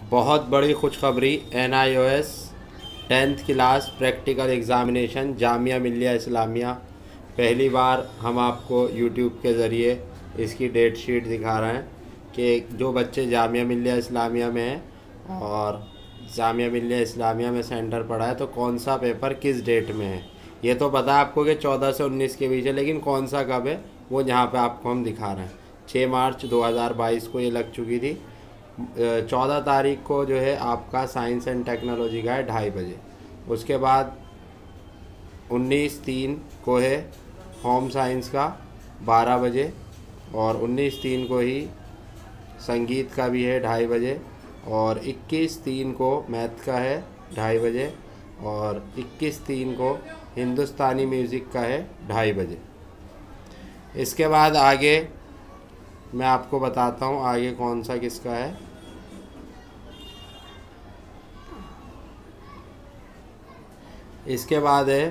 बहुत बड़ी खुशखबरी। NIOS 10th class practical examination Jamia Millia Islamia, पहली बार हम आपको यूट्यूब के ज़रिए इसकी डेट शीट दिखा रहे हैं कि जो बच्चे जामिया मिल्लिया इस्लामिया में हैं और जामिया मिल्लिया इस्लामिया में सेंटर पड़ा है तो कौन सा पेपर किस डेट में है। ये तो पता है आपको कि 14 से 19 के बीच है, लेकिन कौन सा कब है वो यहाँ पे आपको हम दिखा रहे हैं। 6 मार्च 2022 को ये लग चुकी थी। 14 तारीख को जो है आपका साइंस एंड टेक्नोलॉजी का है 2:30 बजे। उसके बाद 19/3 को है होम साइंस का 12 बजे, और 19/3 को ही संगीत का भी है 2:30 बजे, और 21/3 को मैथ का है 2:30 बजे, और 21/3 को हिंदुस्तानी म्यूज़िक का है 2:30 बजे। इसके बाद आगे मैं आपको बताता हूँ आगे कौन सा किसका है। इसके बाद है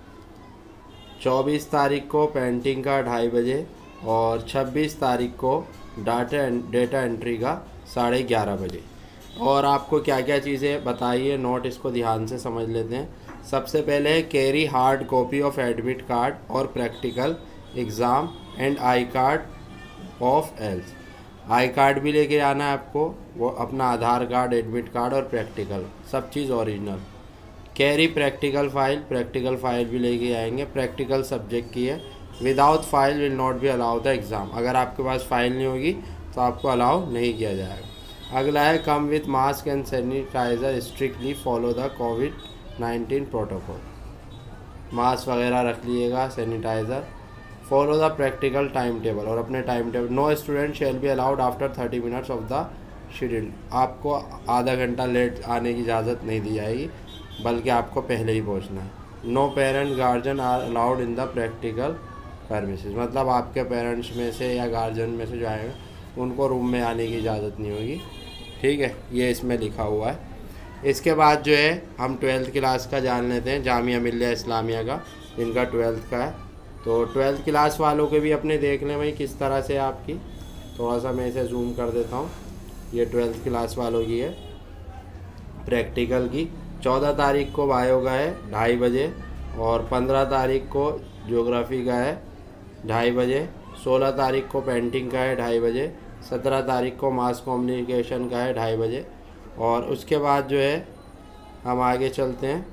24 तारीख को पेंटिंग का 2:30 बजे, और 26 तारीख को डेटा एंट्री का 11:30 बजे। और आपको क्या क्या चीज़ें बताइए, नोट इसको ध्यान से समझ लेते हैं। सबसे पहले है carry hard copy of admit card और practical exam and I card of else. I card भी लेके आना है आपको, वो अपना आधार कार्ड, एडमिट कार्ड और प्रैक्टिकल सब चीज़ ओरिजिनल। कैरी प्रैक्टिकल फ़ाइल भी लेके आएंगे, प्रैक्टिकल सब्जेक्ट की है। Without file will not be allow the exam, अगर आपके पास फ़ाइल नहीं होगी तो आपको अलाउ नहीं किया जाएगा। अगला है come with mask and sanitiser, strictly follow the कोविड-19 प्रोटोकॉल। मास्क वगैरह रख लीजिएगा, sanitiser. Follow the practical time table, और अपने time table. No student shall be allowed after 30 minutes of the schedule, आपको आधा घंटा लेट आने की इजाज़त नहीं दी जाएगी, बल्कि आपको पहले ही पहुंचना है। No parent guardian are allowed in the practical premises, मतलब आपके पेरेंट्स में से या गार्जियन में से जो आएगा उनको रूम में आने की इजाज़त नहीं होगी। ठीक है, ये इसमें लिखा हुआ है। इसके बाद जो है हम 12th क्लास का जान लेते हैं, जामिया मिल्लिया इस्लामिया का, जिनका 12th का है। तो 12th क्लास वालों के भी अपने देख लें भाई किस तरह से आपकी, थोड़ा सा मैं इसे जूम कर देता हूँ। ये 12th क्लास वालों की है प्रैक्टिकल की। 14 तारीख को बायो का है 2:30 बजे, और 15 तारीख को ज्योग्राफी का है 2:30 बजे, 16 तारीख को पेंटिंग का है 2:30 बजे, 17 तारीख को मास कम्युनिकेशन का है 2:30 बजे। और उसके बाद जो है हम आगे चलते हैं,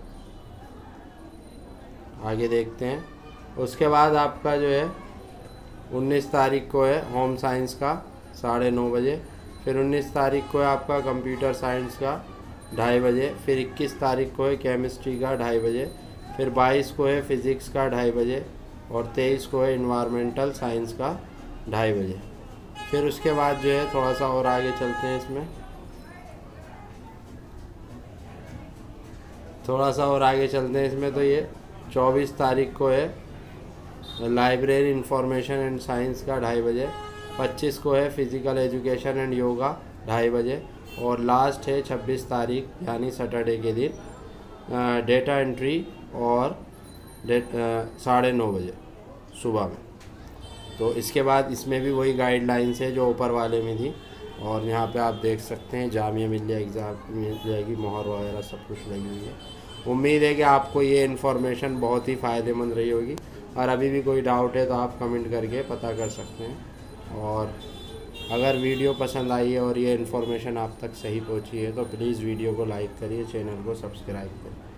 आगे देखते हैं। उसके बाद आपका जो है 19 तारीख को है होम साइंस का 9:30 बजे, फिर 19 तारीख को है आपका कंप्यूटर साइंस का 2:30 बजे, फिर 21 तारीख को है केमिस्ट्री का 2:30 बजे, फिर 22 को है फिज़िक्स का 2:30 बजे, और 23 को है इन्वायरमेंटल साइंस का 2:30 बजे। फिर उसके बाद जो है थोड़ा सा और आगे चलते हैं, इसमें थोड़ा सा और आगे चलते हैं इसमें। तो ये 24 तारीख को है लाइब्रेरी इंफॉर्मेशन एंड साइंस का 2:30 बजे, 25 को है फिज़िकल एजुकेशन एंड योगा 2:30 बजे, और लास्ट है 26 तारीख यानी सैटरडे के दिन डेटा एंट्री और 9:30 बजे सुबह में। तो इसके बाद इसमें भी वही गाइडलाइंस है जो ऊपर वाले में थी, और यहाँ पे आप देख सकते हैं जामिया मिल्लिया एग्ज़ाम मिल जाएगी, मोहर वगैरह सब कुछ लगी हुई है। उम्मीद है कि आपको ये इन्फॉर्मेशन बहुत ही फ़ायदेमंद रही होगी, और अभी भी कोई डाउट है तो आप कमेंट करके पता कर सकते हैं। और अगर वीडियो पसंद आई है और ये इन्फॉर्मेशन आप तक सही पहुंची है तो प्लीज़ वीडियो को लाइक करिए, चैनल को सब्सक्राइब करिए।